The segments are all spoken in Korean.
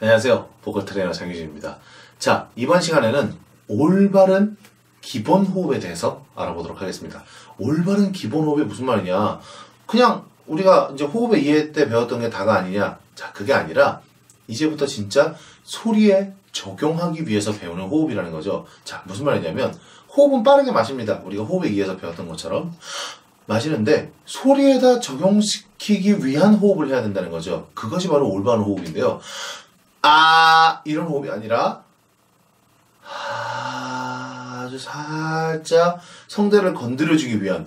안녕하세요. 보컬 트레이너 장유진입니다. 자, 이번 시간에는 올바른 기본 호흡에 대해서 알아보도록 하겠습니다. 올바른 기본 호흡이 무슨 말이냐? 그냥 우리가 이제 호흡의 이해 때 배웠던 게 다가 아니냐? 자, 그게 아니라 이제부터 진짜 소리에 적용하기 위해서 배우는 호흡이라는 거죠. 자, 무슨 말이냐면 호흡은 빠르게 마십니다. 우리가 호흡의 이해에서 배웠던 것처럼 마시는데 소리에다 적용시키기 위한 호흡을 해야 된다는 거죠. 그것이 바로 올바른 호흡인데요. 이런 호흡이 아니라 아주 살짝 성대를 건드려주기 위한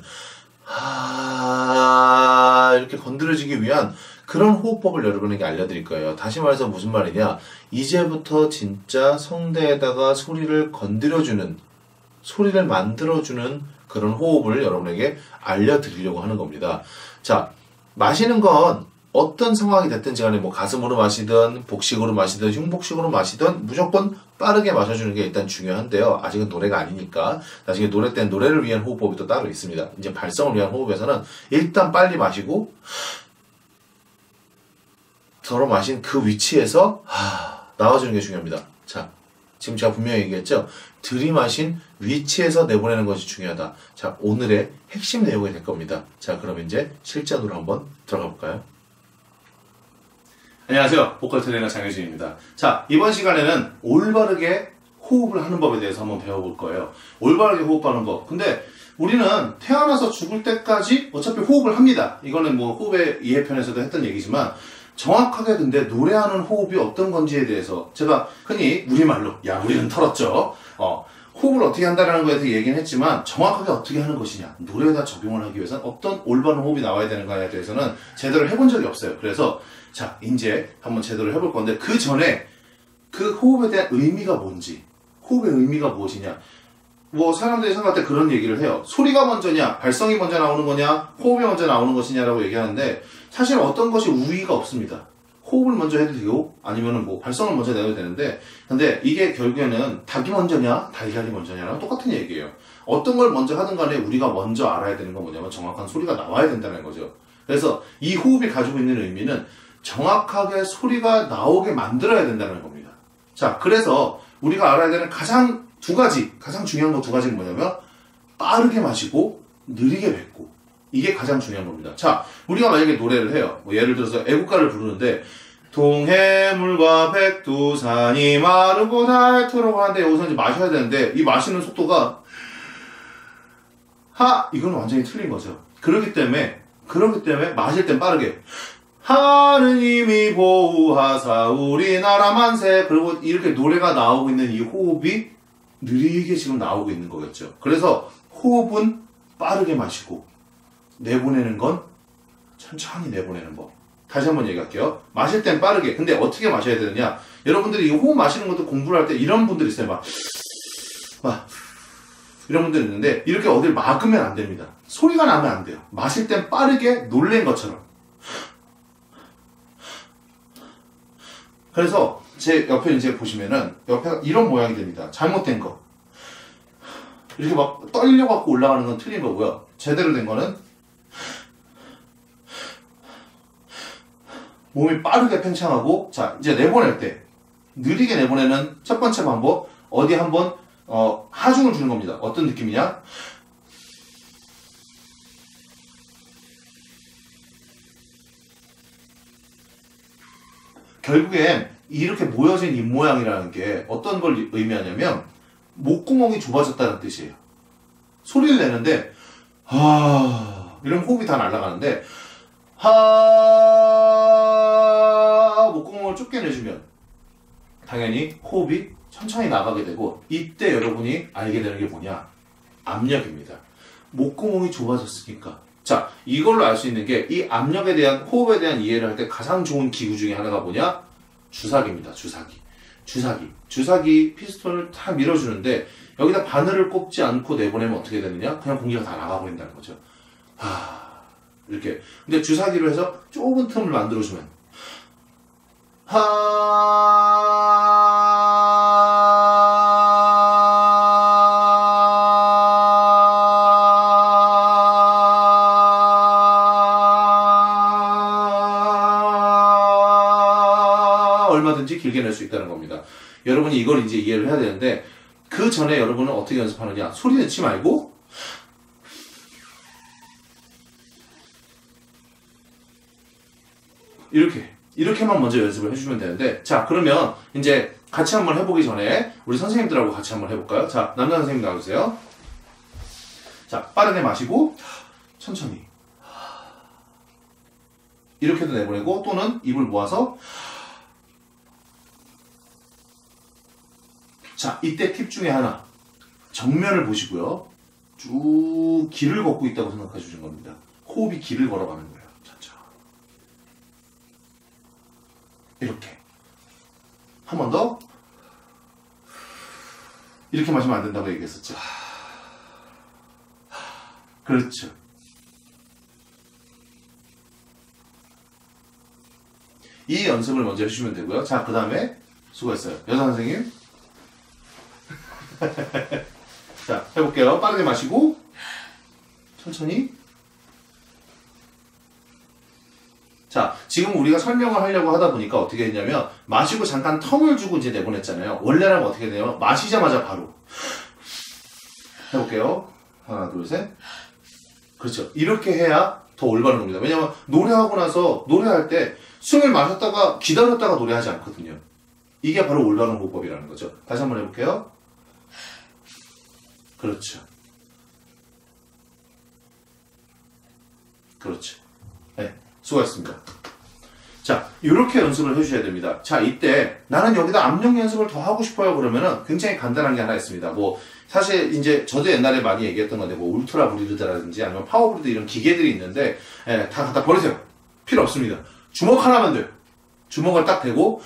이렇게 건드려주기 위한 그런 호흡법을 여러분에게 알려드릴 거예요. 다시 말해서 무슨 말이냐, 이제부터 진짜 성대에다가 소리를 건드려주는, 소리를 만들어주는 그런 호흡을 여러분에게 알려드리려고 하는 겁니다. 자, 마시는 건 어떤 상황이 됐든지 간에 뭐 가슴으로 마시든 복식으로 마시든 흉복식으로 마시든 무조건 빠르게 마셔주는 게 일단 중요한데요. 아직은 노래가 아니니까 나중에 노래 때는 노래를 위한 호흡법이 또 따로 있습니다. 이제 발성을 위한 호흡에서는 일단 빨리 마시고 덜어 마신 그 위치에서 나와주는 게 중요합니다. 자, 지금 제가 분명히 얘기했죠? 들이마신 위치에서 내보내는 것이 중요하다. 자, 오늘의 핵심 내용이 될 겁니다. 자, 그럼 이제 실전으로 한번 들어가 볼까요? 안녕하세요. 보컬 트레이너 장유진입니다. 자, 이번 시간에는 올바르게 호흡을 하는 법에 대해서 한번 배워볼 거예요. 올바르게 호흡하는 법. 근데 우리는 태어나서 죽을 때까지 어차피 호흡을 합니다. 이거는 뭐 호흡의 이해편에서도 했던 얘기지만 정확하게 근데 노래하는 호흡이 어떤 건지에 대해서 제가 흔히 우리말로 우리는 털었죠. 호흡을 어떻게 한다는 거에 대해서 얘기는 했지만 정확하게 어떻게 하는 것이냐, 노래에다 적용을 하기 위해서는 어떤 올바른 호흡이 나와야 되는가에 대해서는 제대로 해본 적이 없어요. 그래서 자, 이제 한번 제대로 해볼 건데 그 전에 그 호흡에 대한 의미가 뭔지, 호흡의 의미가 무엇이냐, 뭐 사람들이 생각할 때 그런 얘기를 해요. 소리가 먼저냐, 발성이 먼저 나오는 거냐, 호흡이 먼저 나오는 것이냐라고 얘기하는데 사실 어떤 것이 우위가 없습니다. 호흡을 먼저 해도 되고 아니면은 뭐 발성을 먼저 내도 되는데, 근데 이게 결국에는 닭이 먼저냐 달걀이 먼저냐랑 똑같은 얘기예요. 어떤 걸 먼저 하든 간에 우리가 먼저 알아야 되는 건 뭐냐면 정확한 소리가 나와야 된다는 거죠. 그래서 이 호흡이 가지고 있는 의미는 정확하게 소리가 나오게 만들어야 된다는 겁니다. 자, 그래서 우리가 알아야 되는 가장 중요한 거 두 가지는 뭐냐면 빠르게 마시고 느리게 뱉고, 이게 가장 중요한 겁니다. 자, 우리가 만약에 노래를 해요. 뭐 예를 들어서 애국가를 부르는데 동해물과 백두산이 마르고 닳도록 하는데 여기서 이제 마셔야 되는데 이 마시는 속도가 이건 완전히 틀린 거죠. 그렇기 때문에 마실 땐 빠르게 하느님이 보호하사 우리나라 만세, 그리고 이렇게 노래가 나오고 있는 이 호흡이 느리게 지금 나오고 있는 거겠죠. 그래서 호흡은 빠르게 마시고 내보내는 건 천천히 내보내는 법. 다시 한번 얘기할게요. 마실 땐 빠르게. 근데 어떻게 마셔야 되느냐? 여러분들이 이 호흡 마시는 것도 공부를 할 때 이런 분들 있어요. 이런 분들 있는데 이렇게 어딜 막으면 안 됩니다. 소리가 나면 안 돼요. 마실 땐 빠르게 놀랜 것처럼. 그래서 제 옆에 이제 보시면은 옆에가 이런 모양이 됩니다. 잘못된 거. 이렇게 막 떨려갖고 올라가는 건 틀린 거고요. 제대로 된 거는 몸이 빠르게 팽창하고, 자, 이제 내보낼 때 느리게 내보내는 첫 번째 방법, 어디 한번 하중을 주는 겁니다. 어떤 느낌이냐? 결국엔 이렇게 모여진 입모양이라는 게 어떤 걸 의미하냐면 목구멍이 좁아졌다는 뜻이에요. 소리를 내는데 이런 호흡이 다 날아가는데 목구멍을 좁게 내주면 당연히 호흡이 천천히 나가게 되고, 이때 여러분이 알게 되는 게 뭐냐? 압력입니다. 목구멍이 좁아졌으니까. 자, 이걸로 알 수 있는 게 이 압력에 대한, 호흡에 대한 이해를 할 때 가장 좋은 기구 중에 하나가 뭐냐? 주사기입니다. 주사기 피스톤을 다 밀어주는데 여기다 바늘을 꼽지 않고 내보내면 어떻게 되느냐? 그냥 공기가 다 나가버린다는 거죠. 이렇게. 근데 주사기로 해서 좁은 틈을 만들어주면 얼마든지 길게 낼 수 있다는 겁니다. 여러분이 이걸 이제 이해를 해야 되는데, 그 전에 여러분은 어떻게 연습하느냐? 소리 내지 말고, 이렇게만 먼저 연습을 해주면 되는데, 자, 그러면 이제 같이 한번 해보기 전에 우리 선생님들하고 같이 한번 해볼까요? 자, 남자 선생님 나와주세요. 자, 빠르게 마시고, 천천히. 이렇게도 내보내고, 또는 입을 모아서. 자, 이때 팁 중에 하나. 정면을 보시고요. 쭉 길을 걷고 있다고 생각해 주신 겁니다. 호흡이 길을 걸어가는 거예요. 천천히. 이렇게. 한 번 더. 이렇게 마시면 안 된다고 얘기했었죠. 그렇죠. 이 연습을 먼저 해주시면 되고요. 자, 그 다음에 수고했어요. 여자 선생님. 자, 해볼게요. 빠르게 마시고 천천히. 자, 지금 우리가 설명을 하려고 하다 보니까 어떻게 했냐면 마시고 잠깐 텀을 주고 이제 내보냈잖아요. 원래라면 어떻게 되냐면 마시자마자 바로 해볼게요. 하나, 둘, 셋. 그렇죠. 이렇게 해야 더 올바른 겁니다. 왜냐면 노래하고 나서 노래할 때 숨을 마셨다가 기다렸다가 노래하지 않거든요. 이게 바로 올바른 호흡법이라는 거죠. 다시 한번 해볼게요. 그렇죠. 그렇죠. 네, 수고하셨습니다. 자, 이렇게 연습을 해주셔야 됩니다. 자, 이때 나는 여기다 압력 연습을 더 하고 싶어요. 그러면은 굉장히 간단한 게 하나 있습니다. 뭐 사실 이제 저도 옛날에 많이 얘기했던 건데 뭐 울트라 브리드라든지 아니면 파워 브리드 이런 기계들이 있는데 다 갖다 버리세요. 필요 없습니다. 주먹 하나만 돼요. 주먹을 딱 대고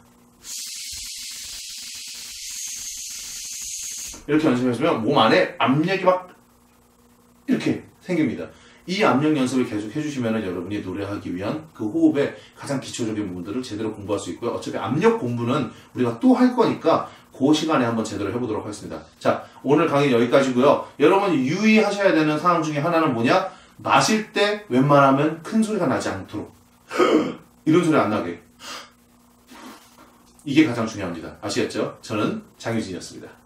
이렇게 연습해주면 몸 안에 압력이 막 이렇게 생깁니다. 이 압력 연습을 계속 해주시면 여러분이 노래하기 위한 그 호흡의 가장 기초적인 부분들을 제대로 공부할 수 있고요. 어차피 압력 공부는 우리가 또 할 거니까 그 시간에 한번 제대로 해보도록 하겠습니다. 자, 오늘 강의 여기까지고요. 여러분이 유의하셔야 되는 사항 중에 하나는 뭐냐? 마실 때 웬만하면 큰 소리가 나지 않도록 이런 소리 안 나게. 이게 가장 중요합니다. 아시겠죠? 저는 장유진이었습니다.